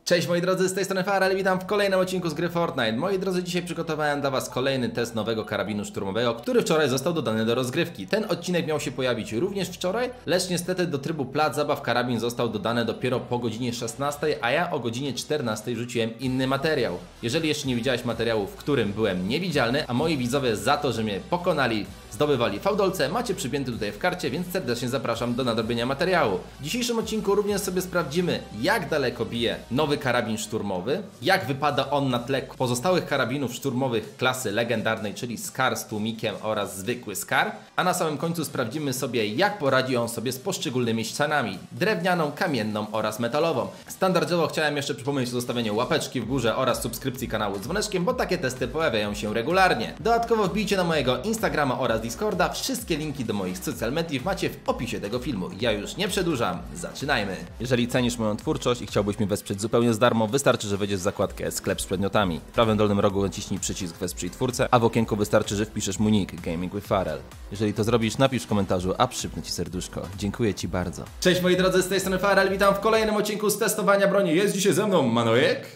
Cześć moi drodzy, z tej strony Farel, witam w kolejnym odcinku z gry Fortnite. Moi drodzy, dzisiaj przygotowałem dla was kolejny test nowego karabinu szturmowego, który wczoraj został dodany do rozgrywki. Ten odcinek miał się pojawić również wczoraj, lecz niestety do trybu plac zabaw karabin został dodany dopiero po godzinie 16, a ja o godzinie 14 rzuciłem inny materiał. Jeżeli jeszcze nie widziałeś materiału, w którym byłem niewidzialny, a moi widzowie za to, że mnie pokonali, zdobywali fałdolce, macie przypięty tutaj w karcie, więc serdecznie zapraszam do nadrobienia materiału. W dzisiejszym odcinku również sobie sprawdzimy, jak daleko bije nowy karabin szturmowy, jak wypada on na tle pozostałych karabinów szturmowych klasy legendarnej, czyli Scar z tłumikiem oraz zwykły Scar, a na samym końcu sprawdzimy sobie, jak poradzi on sobie z poszczególnymi ścianami, drewnianą, kamienną oraz metalową. Standardowo chciałem jeszcze przypomnieć o zostawieniu łapeczki w górze oraz subskrypcji kanału z dzwoneczkiem, bo takie testy pojawiają się regularnie. Dodatkowo wbijcie na mojego Instagrama oraz Discorda, wszystkie linki do moich social mediów macie w opisie tego filmu. Ja już nie przedłużam, zaczynajmy! Jeżeli cenisz moją twórczość i chciałbyś mnie wesprzeć zupełnie za darmo, wystarczy, że wejdziesz w zakładkę sklep z przedmiotami. W prawym dolnym rogu naciśnij przycisk wesprzyj twórcę, a w okienku wystarczy, że wpiszesz mój nick Gaming with Farel. Jeżeli to zrobisz, napisz w komentarzu, a przypnę ci serduszko. Dziękuję ci bardzo. Cześć moi drodzy, z tej strony Farel, witam w kolejnym odcinku z testowania broni. Jest dzisiaj ze mną Manojek.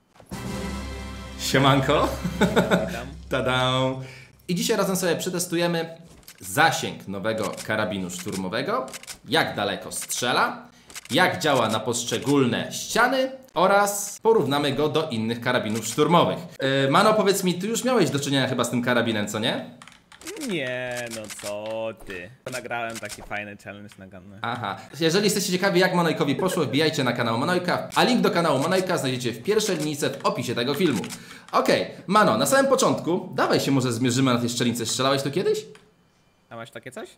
Siemanko. Tada. I dzisiaj razem sobie przetestujemy zasięg nowego karabinu szturmowego, jak daleko strzela, jak działa na poszczególne ściany oraz porównamy go do innych karabinów szturmowych. Mano, powiedz mi, ty już miałeś do czynienia chyba z tym karabinem, co nie? Nie, no co ty. Nagrałem taki fajny challenge na Gunny. Aha. Jeżeli jesteście ciekawi, jak Manojkowi poszło, wbijajcie na kanał Manojka, a link do kanału Manojka znajdziecie w pierwszej linijce w opisie tego filmu. Okej, Mano, na samym początku, dawaj się może zmierzymy na tej szczelnicy. Strzelałeś tu kiedyś? A masz takie coś?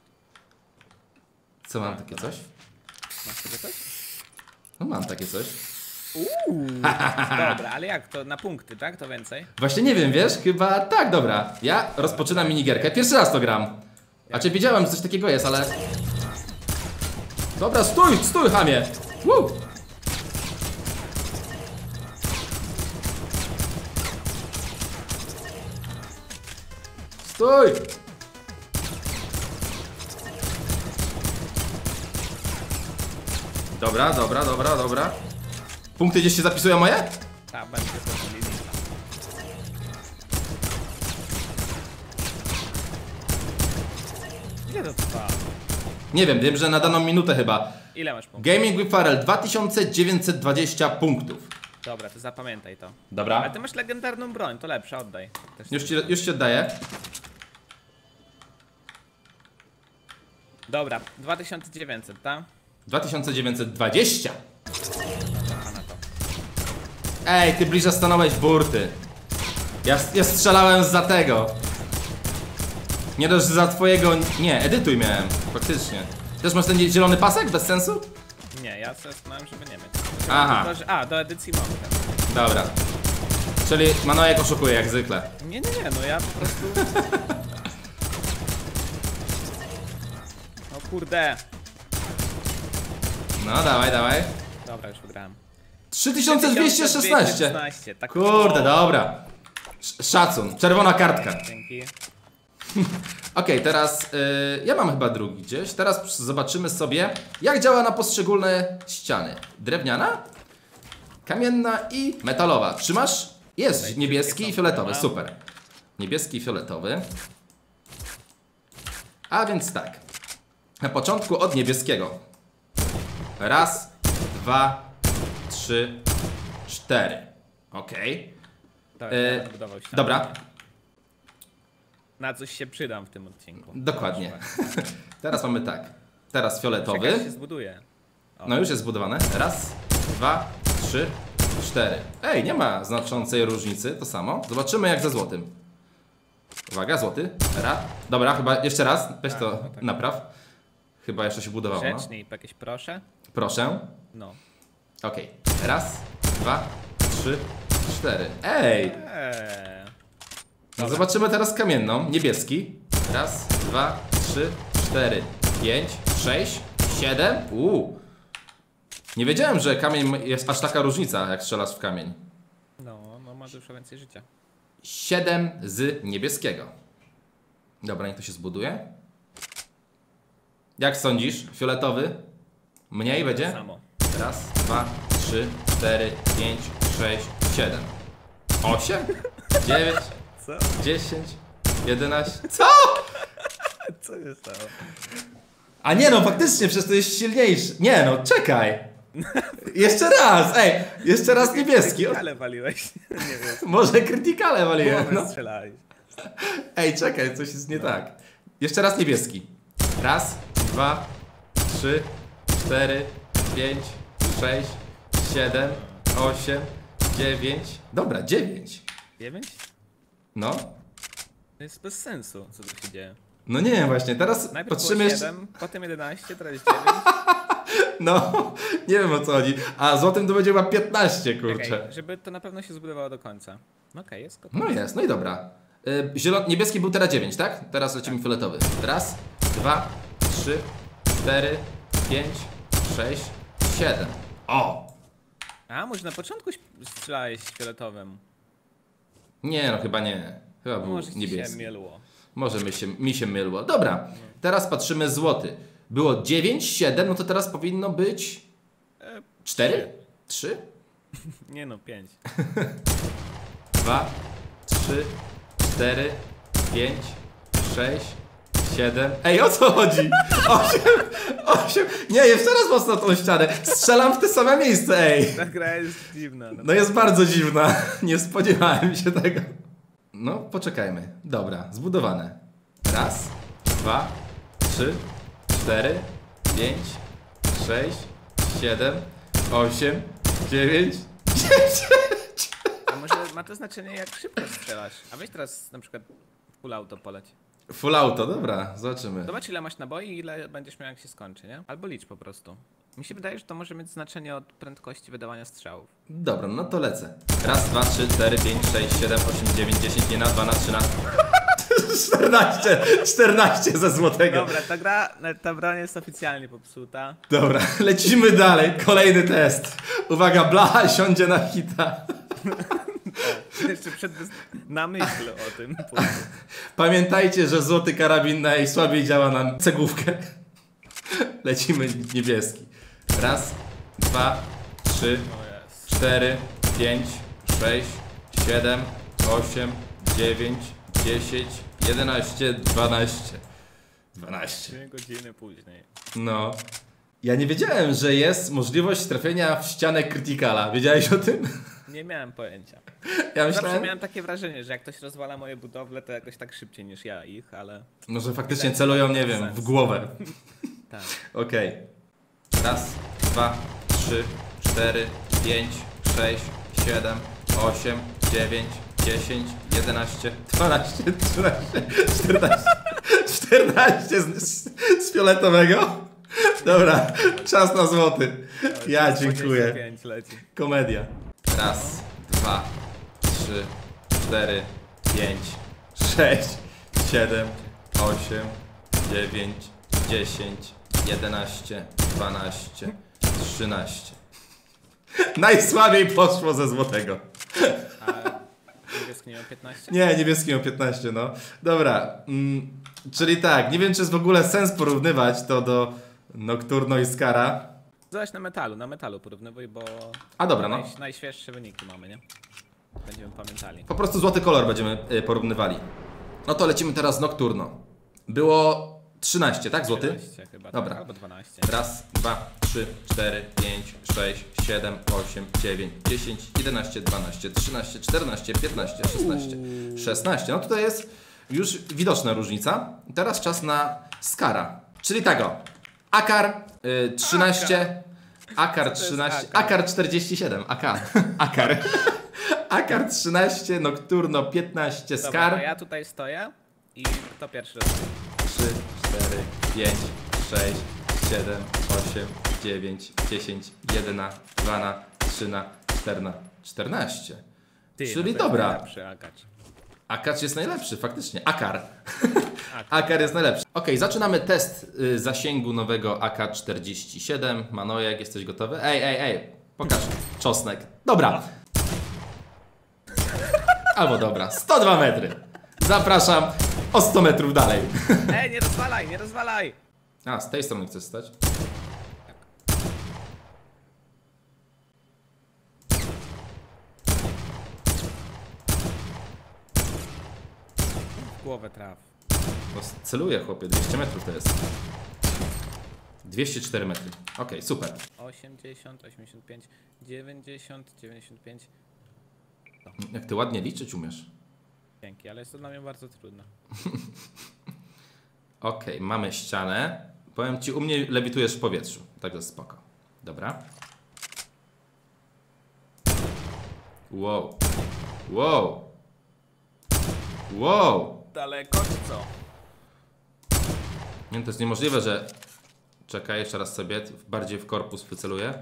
Co mam takie coś? Masz takie coś? No mam takie coś. Dobra, ale jak to? Na punkty, tak? To więcej? Właśnie nie wiem, wiesz? Chyba tak, dobra. Ja rozpoczynam minigierkę. Pierwszy raz to gram. A cię wiedziałem, że coś takiego jest, ale... Dobra, stój, chamie! Woo! Stój! Dobra. Punkty gdzieś się zapisują moje? Tak, będzie to linii. Ile to trwa? Nie wiem, że na daną minutę chyba. Ile masz punktów? Gaming with Farel 2920 punktów. Dobra, to zapamiętaj to. Dobra. Ale ty masz legendarną broń, to lepsze, oddaj. Już ci oddaję. Dobra, 2900, tak? 2920. A na to. Ej, ty bliżej stanąłeś burty. Ja strzelałem za tego. Nie dość za twojego... Nie, edytuj miałem. Faktycznie. Też masz ten zielony pasek? Bez sensu? Nie, ja sobie zastanawiam, żeby nie mieć. Aha. A, do edycji mam ten. Dobra. Czyli Manojek oszukuje jak zwykle. Nie, no ja po prostu... O kurde. No, dawaj. Dobra, już wygrałem. 3216. Tak. Kurde, dobra. Szacun. Czerwona kartka. Dzięki. Okej, teraz ja mam chyba drugi gdzieś. Teraz zobaczymy sobie, jak działa na poszczególne ściany. Drewniana, kamienna i metalowa. Trzymasz? Jest niebieski i fioletowy, super. Niebieski i fioletowy. A więc tak. Na początku od niebieskiego. Raz, 2, 3, 4. Okej. Dobra. Na coś się przydam w tym odcinku. Dokładnie. Teraz mamy tak. Teraz fioletowy. Czekaj, się zbuduje. O. No już jest zbudowane. Raz, 2, 3, 4. Ej, nie ma znaczącej różnicy. To samo. Zobaczymy jak ze złotym. Uwaga, złoty. Dobra, chyba jeszcze raz. Weź to tak. napraw. Chyba jeszcze się budowało. No. Grzeczniej, jakieś proszę. Proszę. No. Okej. Raz, 2, 3, 4. Ej! No zobaczymy teraz kamienną. Niebieski. Raz, 2, 3, 4, 5, 6, 7. Nie wiedziałem, że kamień jest aż taka różnica, jak strzelasz w kamień. No ma dużo więcej życia. 7 z niebieskiego. Dobra, niech to się zbuduje. Jak sądzisz? Fioletowy? Mniej będzie? Samo. Raz, 2, 3, 4, 5, 6, 7, 8, 9, Co? 10, 11. Co? Co się stało? A nie no, faktycznie, przez to jest silniejszy. Nie no, czekaj. Jeszcze raz, ej, jeszcze raz niebieski. Ale waliłeś. Nie wiem. Może krytykale waliłem, no. Strzelałeś. Ej, czekaj, coś jest nie tak. Jeszcze raz niebieski. Raz, 2, 3, 4, 5, 6, 7, 8, 9. Dobra, 9. 9? No. To jest bez sensu, co tu się dzieje. No nie wiem właśnie, teraz Najpierw patrzymy było jeszcze... 7, potem 11, teraz 9. No, nie wiem o co chodzi. A złotym to będzie chyba 15, kurczę. Czekaj, żeby to na pewno się zbudowało do końca. Okej, jest gotowe. No jest, no i dobra. Niebieski był teraz 9, tak? Teraz lecimy fioletowy. Raz, 2, 3, 4, 5, 6, 7. O! A, może na początku strzelałeś fioletowym. Nie, no chyba nie. Chyba był Może ci się niebieski. mielło. Może mi się mylło. Dobra, teraz patrzymy złoty. Było 9, 7, no to teraz powinno być 4? 3? Nie no, 5. 2, 3, 4, 5, 6, 7. Ej, o co chodzi? 8. Nie, jeszcze raz mocno tą ścianę. Strzelam w te same miejsce, ej. Ta gra jest dziwna. No jest bardzo dziwna. Nie spodziewałem się tego. No, poczekajmy. Dobra, zbudowane. Raz, 2, 3, 4, 5, 6, 7, 8, 9, 10. A może ma to znaczenie, jak szybko strzelasz? A weź teraz na przykład full auto poleć. Full auto, dobra, zobaczymy. Zobacz, ile masz naboi i ile będziesz miał, jak się skończy, nie? Albo licz po prostu. Mi się wydaje, że to może mieć znaczenie od prędkości wydawania strzałów. Dobra, no to lecę. Raz, 2, 3, 4, 5, 6, 7, 8, 9, 10, nie na 2, na 3, na... 14 ze złotego. Dobra, ta broń jest oficjalnie popsuta. Dobra, lecimy dalej. Kolejny test. Uwaga, blacha siądzie na hita. Jeszcze na myśl o tym. Pamiętajcie, że złoty karabin najsłabiej działa na cegłówkę. Lecimy niebieski. Raz, 2, 3, 4, 5, 6, 7, 8, 9, 10, 11, 12. 12. 2 godziny później. No. Ja nie wiedziałem, że jest możliwość trafienia w ścianę krytykala. Wiedziałeś o tym? Nie miałem pojęcia. Ja Zawsze myślałem, miałem takie wrażenie, że jak ktoś rozwala moje budowle, to jakoś tak szybciej niż ja ich, ale... może faktycznie celują, nie wiem, w głowę. Tak. Okej. Raz, 2, 3, 4, 5, 6, 7, 8, 9, 10, 11, 12, 13, 14. 14 z fioletowego. Dobra, czas na złoty. Ja dziękuję. 25 leci. Komedia. Raz, 2, 3, 4, 5, 6, 7, 8, 9, 10, 11, 12, 13. Najsłabiej poszło ze złotego. A niebieski nie miał 15? Nie, niebieski miał 15, no. Dobra, czyli tak, nie wiem czy jest w ogóle sens porównywać to do Nocturno i Skara. Zobacz na metalu porównywuj, bo... A dobra, no. Najświeższe wyniki mamy, nie? Będziemy pamiętali. Po prostu złoty kolor będziemy porównywali. No to lecimy teraz z Nocturno. Było 13, tak? Złoty? 13 chyba, Dobra. tak, albo 12. Raz, 2, 3, 4, 5, 6, 7, 8, 9, 10, 11, 12, 13, 14, 15, 16, 16. No tutaj jest już widoczna różnica. Teraz czas na Skara. Czyli tego. Akar 13, Akar 13, Akar 47, Akar. Akar 13, Nocturno 15, Dobra, Skar. a ja tutaj stoję i to pierwszy raz. 3, 4, 5, 6, 7, 8, 9, 10, 11, 12, 13, 14, 14. Czyli dobra. Najlepszy akacz. Akacz jest najlepszy, faktycznie. Akar. Akar jest najlepszy. Okej, zaczynamy test zasięgu nowego AK-47. Manojek, jesteś gotowy? Ej, pokaż czosnek. Dobra. Albo dobra, 102 metry. Zapraszam o 100 metrów dalej. Nie rozwalaj! A, z tej strony chcesz stać? głowę traf. Bo celuję, chłopie, 200 metrów to jest. 204 metry. Okej, super. 80, 85, 90, 95. Jak ty ładnie liczyć umiesz. Dzięki, ale jest to dla mnie bardzo trudne. Okej, mamy ścianę. Powiem ci, u mnie lewitujesz w powietrzu. Także spoko. Dobra. Wow. Wow. Wow. Daleko czy co? Nie, to jest niemożliwe, że... Czekaj, jeszcze raz sobie. Bardziej w korpus wyceluję.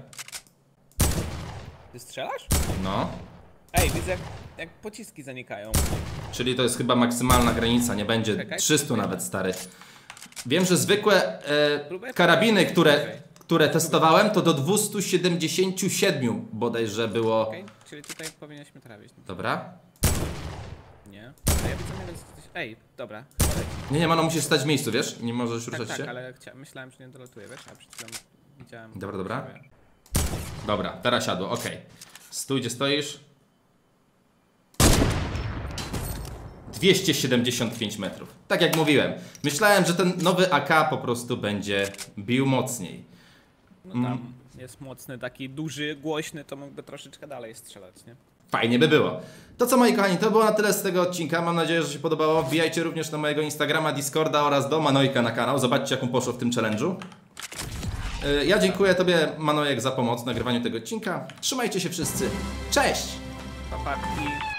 Ty strzelasz? No. Ej, widzę jak pociski zanikają. Czyli to jest chyba maksymalna granica. Nie będzie Czekaj, 300 nawet, stary. Wiem, że zwykłe Próbuję karabiny, Okej. które testowałem, to do 277 bodajże było. Okej, czyli tutaj powinniśmy trafić. Dobra. Nie. A ja widzę, że coś... Ej, dobra. Nie, Mano, musisz stać w miejscu, wiesz? Nie możesz Tak, ruszać tak, się. ale myślałem, że nie dolatuje, wiesz? A przed chwilą widziałem... Dobra, dobra. sobie. Dobra, teraz siadło, okej. Stój, gdzie stoisz. 275 metrów. Tak jak mówiłem. Myślałem, że ten nowy AK po prostu będzie bił mocniej. No tam jest mocny, taki duży, głośny, to mógłby troszeczkę dalej strzelać, nie? Fajnie by było. To co, moi kochani, to było na tyle z tego odcinka. Mam nadzieję, że się podobało. Wbijajcie również na mojego Instagrama, Discorda oraz do Manojka na kanał. Zobaczcie, jak mu poszło w tym challenge'u. Ja dziękuję tobie, Manojek, za pomoc w nagrywaniu tego odcinka. Trzymajcie się wszyscy. Cześć! Papatki.